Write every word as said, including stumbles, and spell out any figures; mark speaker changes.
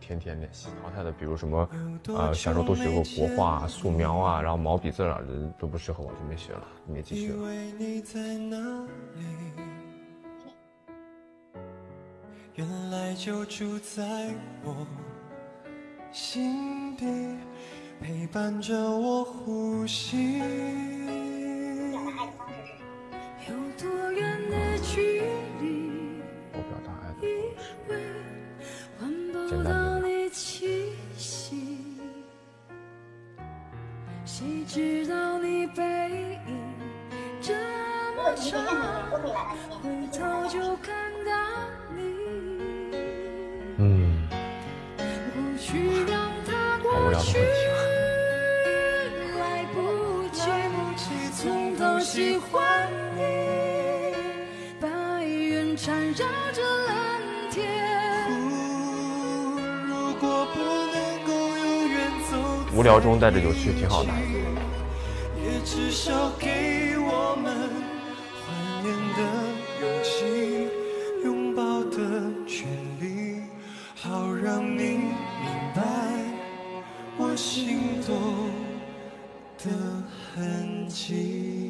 Speaker 1: 天天练习。淘汰的，比如什么，呃，小时候都学过国画啊、素描啊，然后毛笔字啊，都不适合我，就没学了，没继续了。
Speaker 2: 原来就住在我心底，陪伴着我呼吸。有多远的距离？
Speaker 1: 我表达爱的方式，
Speaker 2: 闻
Speaker 1: 简单
Speaker 2: 不到
Speaker 1: 明了。
Speaker 2: 你气息，谁知道你背影这么长，回头就看到你。
Speaker 1: 嗯，
Speaker 2: 过去让它
Speaker 1: 好无聊的
Speaker 2: 过去，
Speaker 1: 问题啊。
Speaker 2: 来不及从头喜欢你，白云缠绕着蓝天。如果不能够永远走，
Speaker 1: 无聊中带着有趣，挺好的。
Speaker 2: 也至少给我们怀念的勇气，拥抱的权利，好让你明白我心动的痕迹。